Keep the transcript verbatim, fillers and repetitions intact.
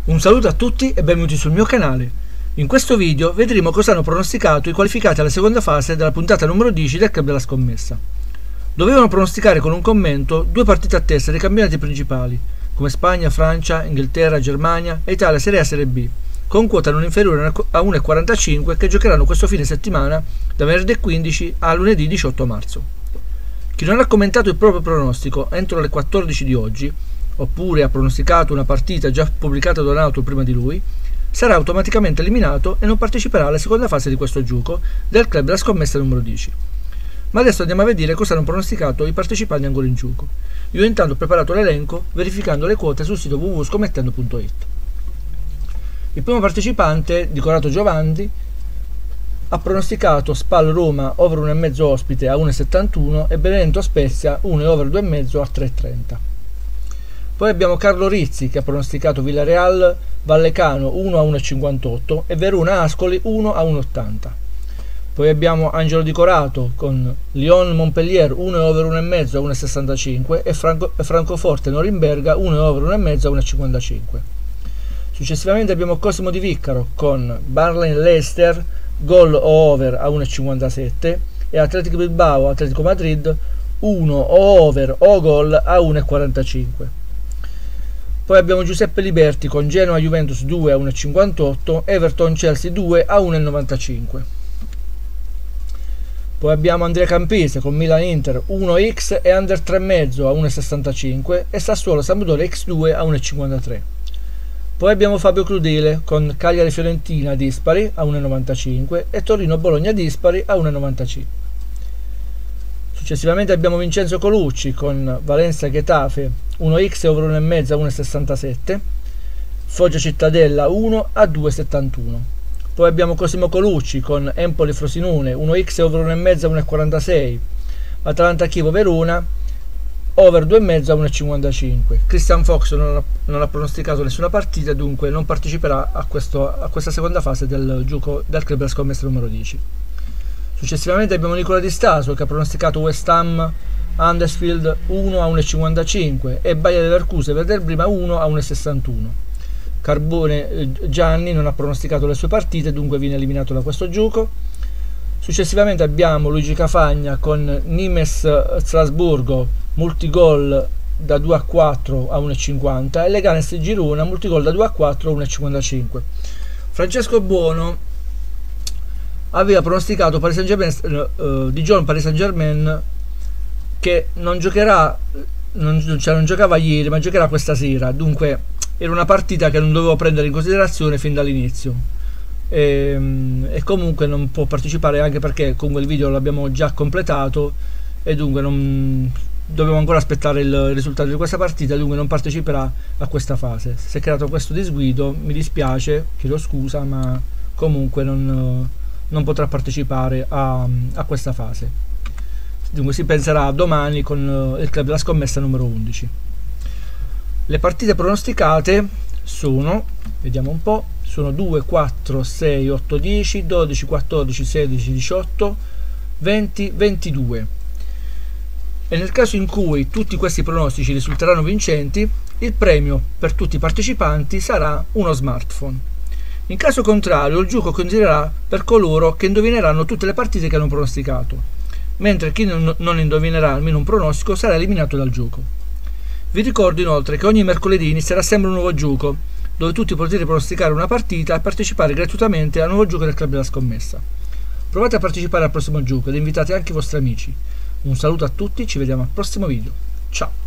Un saluto a tutti e benvenuti sul mio canale. In questo video vedremo cosa hanno pronosticato i qualificati alla seconda fase della puntata numero dieci del Club della Scommessa. Dovevano pronosticare con un commento due partite a testa dei campionati principali, come Spagna, Francia, Inghilterra, Germania e Italia Serie A e Serie B, con quota non inferiore a uno virgola quarantacinque che giocheranno questo fine settimana da venerdì quindici a lunedì diciotto marzo. Chi non ha commentato il proprio pronostico entro le quattordici di oggi, oppure ha pronosticato una partita già pubblicata da un altro prima di lui, sarà automaticamente eliminato e non parteciperà alla seconda fase di questo gioco del Club della Scommessa numero dieci. Ma adesso andiamo a vedere cosa hanno pronosticato i partecipanti ancora in gioco. Io intanto ho preparato l'elenco verificando le quote sul sito w w w punto scommettendo punto it. Il primo partecipante, di Corato Giovanni, ha pronosticato Spal Roma over uno virgola cinque ospite a uno virgola settantuno e Benevento Spezia uno over due virgola cinque a tre virgola trenta. Poi abbiamo Carlo Rizzi che ha pronosticato Villarreal Vallecano uno a uno virgola cinquantotto e Verona Ascoli uno a uno virgola ottanta. Poi abbiamo Angelo Di Corato con Lyon Montpellier uno over uno virgola cinque a uno virgola sessantacinque e Franco, Francoforte Norimberga uno over uno virgola cinque a uno virgola cinquantacinque. Successivamente abbiamo Cosimo Di Viccaro con Burnley Leicester gol o over a uno virgola cinquantasette e Atletico Bilbao Atletico Madrid uno o over o gol a uno virgola quarantacinque. Poi abbiamo Giuseppe Liberti con Genoa Juventus due a uno virgola cinquantotto, Everton Chelsea due a uno virgola novantacinque. Poi abbiamo Andrea Campese con Milan Inter uno x e under tre virgola cinque a uno virgola sessantacinque e Sassuolo Sampdoria x due a uno virgola cinquantatré. Poi abbiamo Fabio Crudele con Cagliari Fiorentina dispari a uno virgola novantacinque e Torino Bologna dispari a uno virgola novantacinque. Successivamente abbiamo Vincenzo Colucci con Valencia Getafe uno x over uno virgola cinque a uno virgola sessantasette, Foggia Cittadella uno a due virgola settantuno. Poi abbiamo Cosimo Colucci con Empoli Frosinone uno x over uno virgola cinque a uno virgola quarantasei, Atalanta Chievo Verona over due virgola cinque a uno virgola cinquantacinque. Christian Fox non ha, non ha pronosticato nessuna partita, dunque non parteciperà a, questo, a questa seconda fase del gioco del Club della Scommessa numero dieci. Successivamente abbiamo Nicola Di Staso che ha pronosticato West Ham Huddersfield uno a uno virgola cinquantacinque e Bayer Leverkusen Werder Brema uno a uno virgola sessantuno. Carbone Gianni non ha pronosticato le sue partite, dunque viene eliminato da questo gioco. Successivamente abbiamo Luigi Cafagna con Nimes Strasburgo multigol da due a quattro a uno virgola cinquanta e Leganés Girona multigol da due a quattro a uno virgola cinquantacinque. Francesco Buono aveva pronosticato Paris Saint-Germain, uh, Dijon Paris Saint-Germain che non giocherà, non, cioè non giocava ieri ma giocherà questa sera, dunque era una partita che non dovevo prendere in considerazione fin dall'inizio e, e comunque non può partecipare, anche perché comunque il video l'abbiamo già completato e dunque non dovevo ancora aspettare il risultato di questa partita, dunque non parteciperà a questa fase. Si è creato questo disguido, mi dispiace, chiedo scusa, ma comunque non, non potrà partecipare a, a questa fase. Dunque si penserà domani con il Club della Scommessa numero undici. Le partite pronosticate sono, vediamo un po', sono due, quattro, sei, otto, dieci, dodici, quattordici, sedici, diciotto, venti, ventidue. E nel caso in cui tutti questi pronostici risulteranno vincenti, il premio per tutti i partecipanti sarà uno smartphone. In caso contrario, il gioco continuerà per coloro che indovineranno tutte le partite che hanno pronosticato, mentre chi non indovinerà almeno un pronostico sarà eliminato dal gioco. Vi ricordo inoltre che ogni mercoledì inizierà sempre un nuovo gioco, dove tutti potete pronosticare una partita e partecipare gratuitamente al nuovo gioco del Club della Scommessa. Provate a partecipare al prossimo gioco ed invitate anche i vostri amici. Un saluto a tutti, ci vediamo al prossimo video. Ciao!